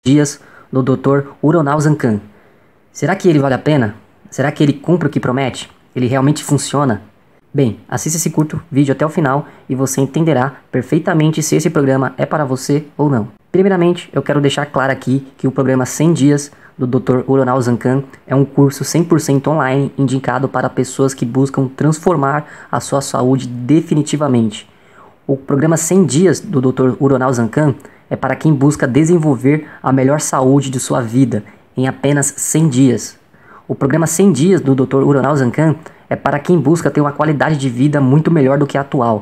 Dias do Dr. Uronal Zancan. Será que ele vale a pena? Será que ele cumpre o que promete? Ele realmente funciona? Bem, assista esse curto vídeo até o final e você entenderá perfeitamente se esse programa é para você ou não. Primeiramente, eu quero deixar claro aqui que o programa 100 Dias do Dr. Uronal Zancan é um curso 100% online indicado para pessoas que buscam transformar a sua saúde definitivamente. O programa 100 Dias do Dr. Uronal Zancan é para quem busca desenvolver a melhor saúde de sua vida em apenas 100 dias. O programa 100 Dias do Dr. Uronal Zancan é para quem busca ter uma qualidade de vida muito melhor do que a atual.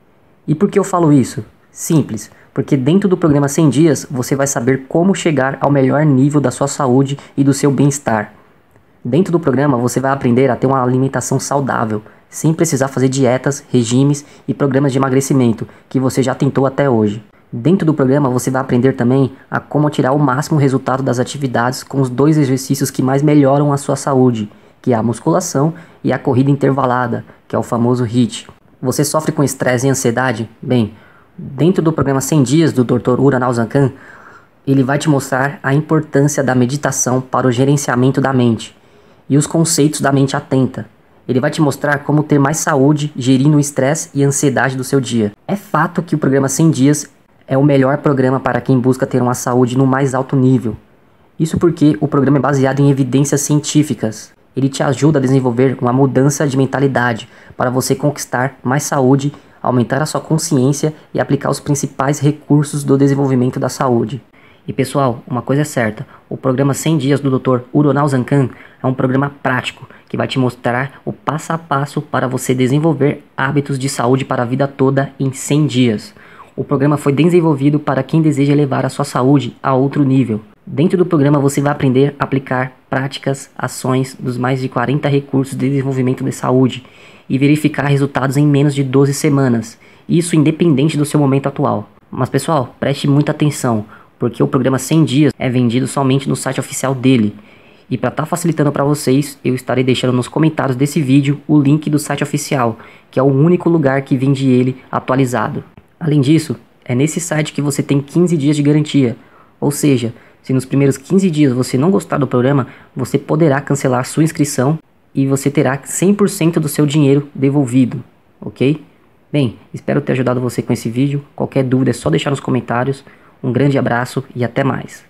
E por que eu falo isso? Simples, porque dentro do programa 100 Dias você vai saber como chegar ao melhor nível da sua saúde e do seu bem-estar. Dentro do programa você vai aprender a ter uma alimentação saudável, sem precisar fazer dietas, regimes e programas de emagrecimento que você já tentou até hoje. Dentro do programa você vai aprender também a como tirar o máximo resultado das atividades com os 2 exercícios que mais melhoram a sua saúde, que é a musculação e a corrida intervalada, que é o famoso HIIT. Você sofre com estresse e ansiedade? Bem, dentro do programa 100 Dias do Dr. Uronal Zancan, ele vai te mostrar a importância da meditação para o gerenciamento da mente e os conceitos da mente atenta. Ele vai te mostrar como ter mais saúde gerindo o estresse e a ansiedade do seu dia. É fato que o programa 100 Dias é o melhor programa para quem busca ter uma saúde no mais alto nível. Isso porque o programa é baseado em evidências científicas. Ele te ajuda a desenvolver uma mudança de mentalidade para você conquistar mais saúde, aumentar a sua consciência e aplicar os principais recursos do desenvolvimento da saúde. E pessoal, uma coisa é certa, o programa 100 Dias do Dr. Uronal Zancan é um programa prático que vai te mostrar o passo a passo para você desenvolver hábitos de saúde para a vida toda em 100 dias. O programa foi desenvolvido para quem deseja levar a sua saúde a outro nível. Dentro do programa você vai aprender a aplicar práticas, ações dos mais de 40 recursos de desenvolvimento de saúde e verificar resultados em menos de 12 semanas. Isso independente do seu momento atual. Mas pessoal, preste muita atenção, porque o programa 100 Dias é vendido somente no site oficial dele. E para estar facilitando para vocês, eu estarei deixando nos comentários desse vídeo o link do site oficial, que é o único lugar que vende ele atualizado. Além disso, é nesse site que você tem 15 dias de garantia, ou seja, se nos primeiros 15 dias você não gostar do programa, você poderá cancelar sua inscrição e você terá 100% do seu dinheiro devolvido, ok? Bem, espero ter ajudado você com esse vídeo. Qualquer dúvida é só deixar nos comentários. Um grande abraço e até mais.